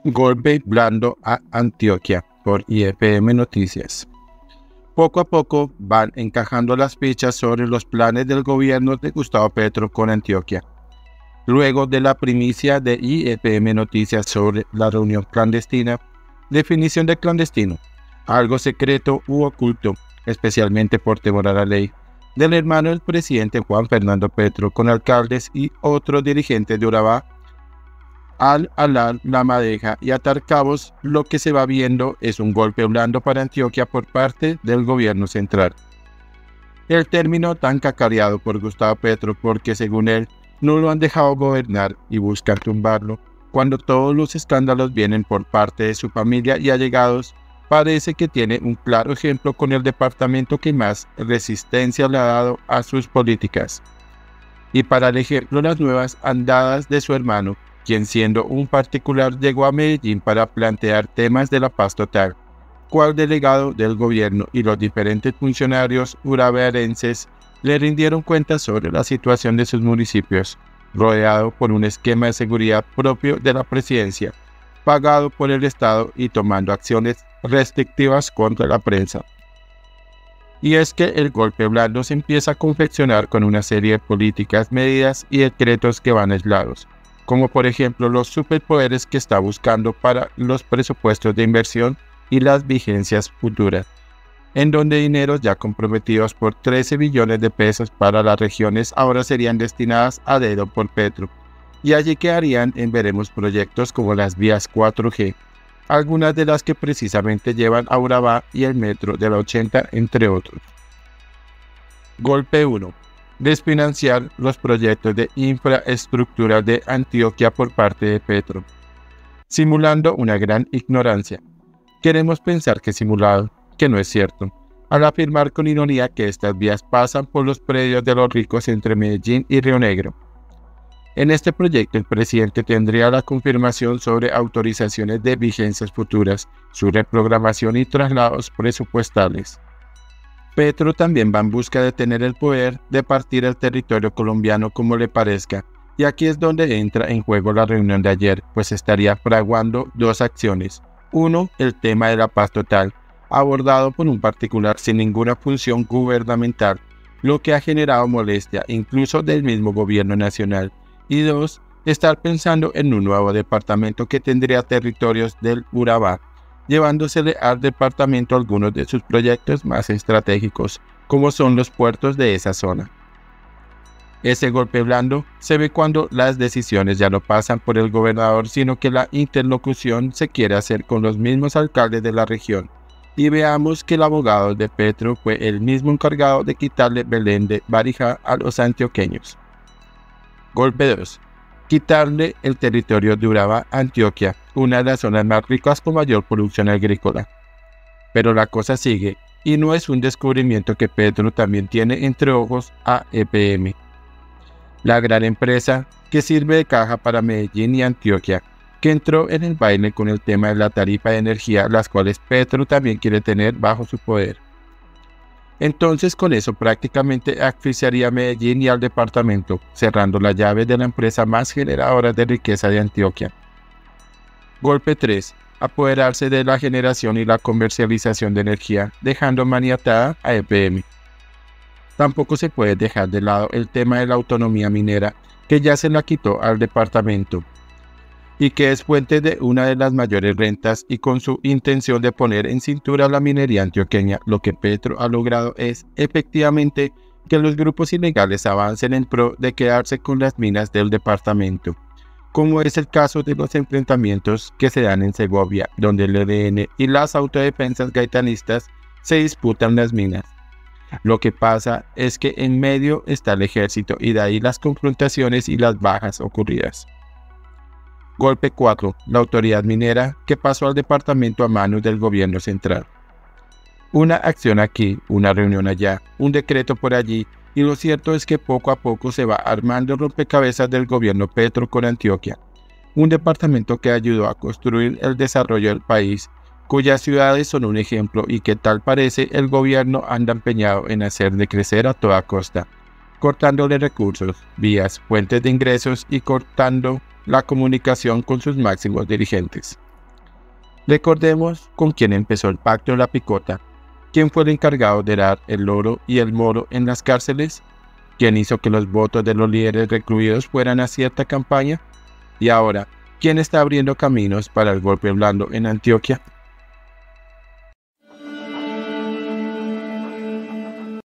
Golpe blando a Antioquia por IFM Noticias. Poco a poco van encajando las fichas sobre los planes del gobierno de Gustavo Petro con Antioquia. Luego de la primicia de IFM Noticias sobre la reunión clandestina, definición de clandestino, algo secreto u oculto, especialmente por temor a la ley, del hermano del presidente Juan Fernando Petro con alcaldes y otros dirigentes de Urabá, al alar la madeja y atar cabos, lo que se va viendo es un golpe blando para Antioquia por parte del gobierno central. El término tan cacareado por Gustavo Petro porque según él no lo han dejado gobernar y buscan tumbarlo, cuando todos los escándalos vienen por parte de su familia y allegados, parece que tiene un claro ejemplo con el departamento que más resistencia le ha dado a sus políticas. Y para el ejemplo las nuevas andadas de su hermano, quien siendo un particular llegó a Medellín para plantear temas de la paz total, cual delegado del gobierno y los diferentes funcionarios urabearenses le rindieron cuentas sobre la situación de sus municipios, rodeado por un esquema de seguridad propio de la presidencia, pagado por el Estado y tomando acciones restrictivas contra la prensa. Y es que el golpe blando se empieza a confeccionar con una serie de políticas, medidas y decretos que van aislados, como por ejemplo los superpoderes que está buscando para los presupuestos de inversión y las vigencias futuras, en donde dineros ya comprometidos por 13 billones de pesos para las regiones ahora serían destinadas a dedo por Petro, y allí quedarían en veremos proyectos como las vías 4G, algunas de las que precisamente llevan a Urabá y el metro de la 80, entre otros. Golpe 1. Desfinanciar los proyectos de infraestructura de Antioquia por parte de Petro. Simulando una gran ignorancia. Queremos pensar que simulado, que no es cierto, al afirmar con ironía que estas vías pasan por los predios de los ricos entre Medellín y Río Negro. En este proyecto el presidente tendría la confirmación sobre autorizaciones de vigencias futuras, su reprogramación y traslados presupuestales. Petro también va en busca de tener el poder de partir el territorio colombiano como le parezca, y aquí es donde entra en juego la reunión de ayer, pues estaría fraguando dos acciones. Uno, el tema de la paz total, abordado por un particular sin ninguna función gubernamental, lo que ha generado molestia incluso del mismo gobierno nacional. Y dos, estar pensando en un nuevo departamento que tendría territorios del Urabá, llevándosele al departamento algunos de sus proyectos más estratégicos, como son los puertos de esa zona. Ese golpe blando se ve cuando las decisiones ya no pasan por el gobernador, sino que la interlocución se quiere hacer con los mismos alcaldes de la región. Y veamos que el abogado de Petro fue el mismo encargado de quitarle Belén de Barijá a los antioqueños. Golpe 2. Quitarle el territorio de Urabá a Antioquia, una de las zonas más ricas con mayor producción agrícola. Pero la cosa sigue, y no es un descubrimiento que Petro también tiene entre ojos a EPM, la gran empresa que sirve de caja para Medellín y Antioquia, que entró en el baile con el tema de la tarifa de energía, las cuales Petro también quiere tener bajo su poder. Entonces con eso prácticamente asfixiaría a Medellín y al departamento, cerrando la llave de la empresa más generadora de riqueza de Antioquia. Golpe 3. Apoderarse de la generación y la comercialización de energía, dejando maniatada a EPM. Tampoco se puede dejar de lado el tema de la autonomía minera, que ya se la quitó al departamento, y que es fuente de una de las mayores rentas, y con su intención de poner en cintura la minería antioqueña, lo que Petro ha logrado es, efectivamente, que los grupos ilegales avancen en pro de quedarse con las minas del departamento, como es el caso de los enfrentamientos que se dan en Segovia, donde el ELN y las autodefensas gaitanistas se disputan las minas. Lo que pasa es que en medio está el ejército y de ahí las confrontaciones y las bajas ocurridas. Golpe 4. La autoridad minera que pasó al departamento a manos del gobierno central. Una acción aquí, una reunión allá, un decreto por allí, y lo cierto es que poco a poco se va armando el rompecabezas del gobierno Petro con Antioquia, un departamento que ayudó a construir el desarrollo del país, cuyas ciudades son un ejemplo y que tal parece el gobierno anda empeñado en hacer decrecer a toda costa, cortándole recursos, vías, fuentes de ingresos y cortando la comunicación con sus máximos dirigentes. Recordemos con quién empezó el pacto de la picota, quién fue el encargado de dar el oro y el moro en las cárceles, quién hizo que los votos de los líderes recluidos fueran a cierta campaña, y ahora, quién está abriendo caminos para el golpe blando en Antioquia.